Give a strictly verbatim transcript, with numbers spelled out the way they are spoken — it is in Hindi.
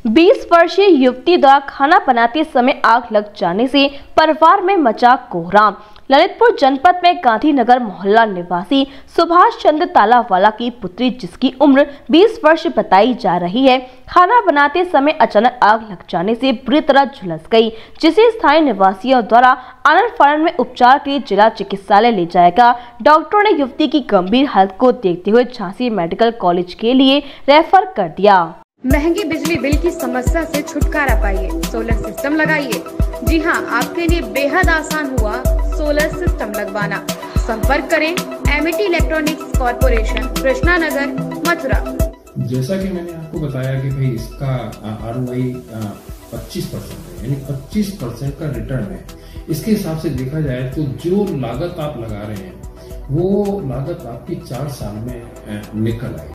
बीस वर्षीय युवती द्वारा खाना बनाते समय आग लग जाने से परिवार में मचा कोहराम। ललितपुर जनपद में गांधीनगर मोहल्ला निवासी सुभाष चंद्र तालावाला की पुत्री, जिसकी उम्र बीस वर्ष बताई जा रही है, खाना बनाते समय अचानक आग लग जाने से बुरी तरह झुलस गई, जिसे स्थानीय निवासियों द्वारा आनन फानन में उपचार के लिए जिला चिकित्सालय ले जाया गया। डॉक्टरों ने युवती की गंभीर हालत को देखते हुए झांसी मेडिकल कॉलेज के लिए रेफर कर दिया। महंगी बिजली बिल की समस्या से छुटकारा पाइए, सोलर सिस्टम लगाइए। जी हां, आपके लिए बेहद आसान हुआ सोलर सिस्टम लगवाना। संपर्क करें Amity electronics corporation, Krishna Nagar, Mathura. जैसा कि मैंने आपको बताया कि भाई इसका आर ओ आई पच्चीस परसेंट है, यानी पच्चीस परसेंट का रिटर्न है। इसके हिसाब से देखा जाए तो जो लागत आप लगा रहे हैं वो लागत आपकी चार साल में निकल आएगी।